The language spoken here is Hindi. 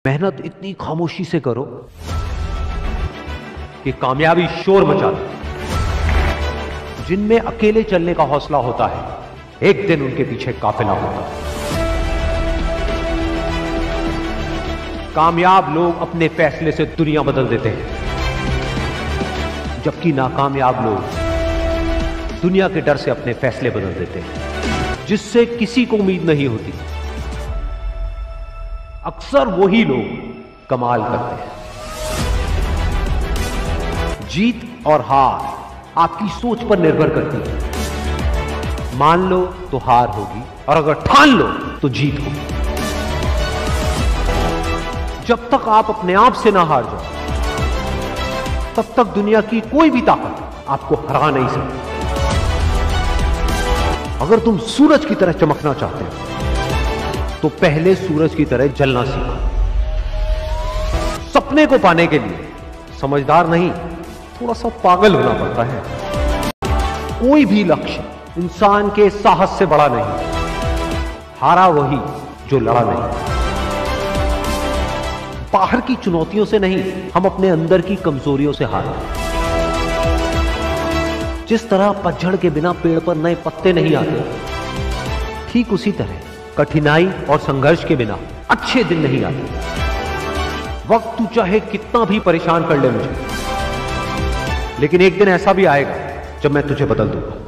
मेहनत इतनी खामोशी से करो कि कामयाबी शोर मचा दे। जिनमें अकेले चलने का हौसला होता है, एक दिन उनके पीछे काफिला होता है। कामयाब लोग अपने फैसले से दुनिया बदल देते हैं, जबकि नाकामयाब लोग दुनिया के डर से अपने फैसले बदल देते हैं, जिससे किसी को उम्मीद नहीं होती। अक्सर वही लोग कमाल करते हैं। जीत और हार आपकी सोच पर निर्भर करती है। मान लो तो हार होगी, और अगर ठान लो तो जीत होगी। जब तक आप अपने आप से ना हार जाओ, तब तक दुनिया की कोई भी ताकत आपको हरा नहीं सकती। अगर तुम सूरज की तरह चमकना चाहते हो, तो पहले सूरज की तरह जलना सीखो। सपने को पाने के लिए समझदार नहीं, थोड़ा सा पागल होना पड़ता है। कोई भी लक्ष्य इंसान के साहस से बड़ा नहीं। हारा वही जो लड़ा नहीं। बाहर की चुनौतियों से नहीं, हम अपने अंदर की कमजोरियों से हारते हैं। जिस तरह पतझड़ के बिना पेड़ पर नए पत्ते नहीं आते, ठीक उसी तरह कठिनाई और संघर्ष के बिना अच्छे दिन नहीं आते। वक्त तू चाहे कितना भी परेशान कर ले मुझे, लेकिन एक दिन ऐसा भी आएगा जब मैं तुझे बदल दूंगा।